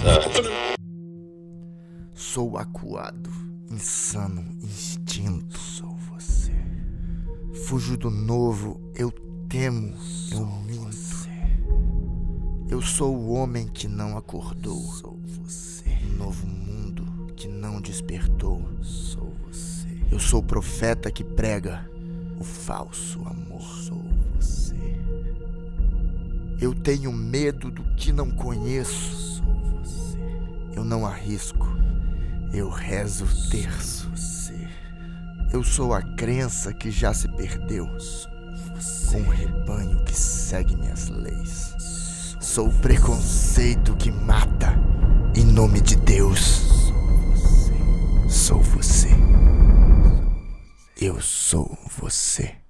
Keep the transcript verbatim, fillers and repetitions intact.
Sou acuado, insano, instinto. Sou você. Fujo do novo, eu temo, eu minto. Eu sou o homem que não acordou. Sou você. Um novo mundo que não despertou. Sou você. Eu sou o profeta que prega o falso amor. Sou você. Eu tenho medo do que não conheço. Sou você. Eu não arrisco. Eu rezo o terço. Você. Eu sou a crença que já se perdeu. Você. Com o rebanho que segue minhas leis. Sou o preconceito que mata em nome de Deus. Sou você. Eu sou você.